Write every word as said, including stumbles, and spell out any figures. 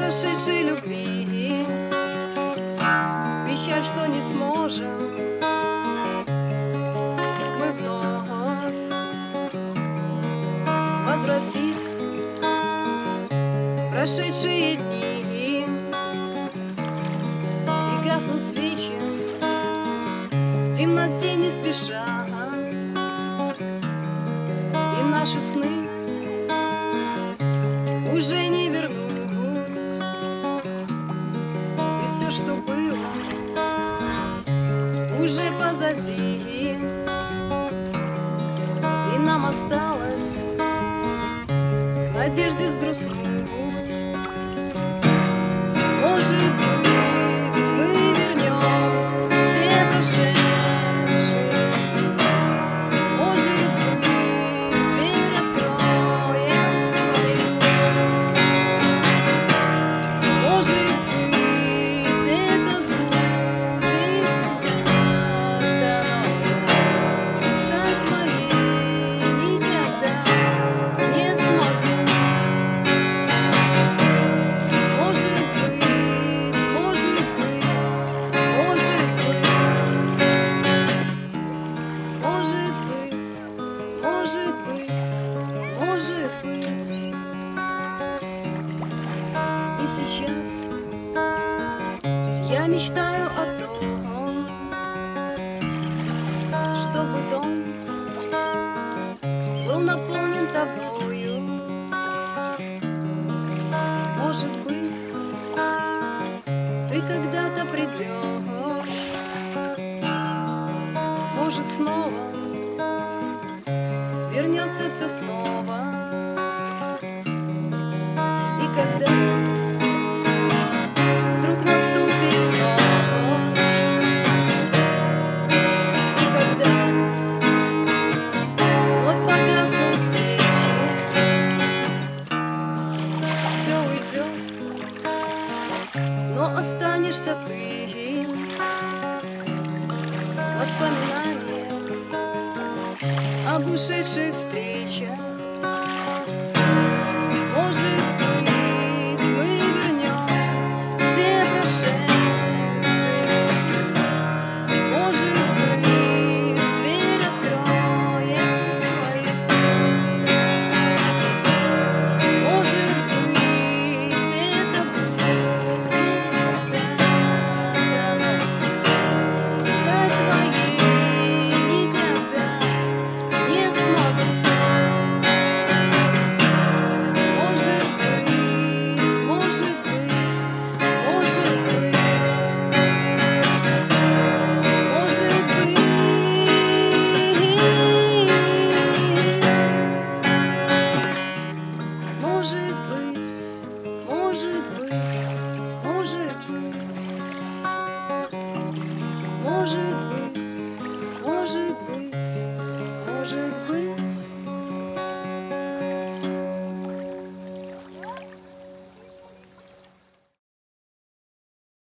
прошедшей любви. Печаль, что не сможем мы вновь возвратить прошедшие дни, и гаснут свечи в темноте не спеша, и наши сны уже не вернуть. Ведь все, что было, уже позади, и нам осталось в надежде взгрустнуть. Может быть, мы вернем те прошедшие. И сейчас я мечтаю о том, чтобы дом был наполнен тобою. Может быть, ты когда-то придешь, может, снова вернется все снова. И когда вдруг наступит ночь, и когда вновь погаснут свечи, все уйдет, но останешься ты, воспоминания об ушедших встречах. Может быть, мы вернем те прошедшие. Может быть, дверь откроем свою. Может быть, это будет когда-то стать твоей никогда не смогу. Может быть, может быть, может быть, может быть.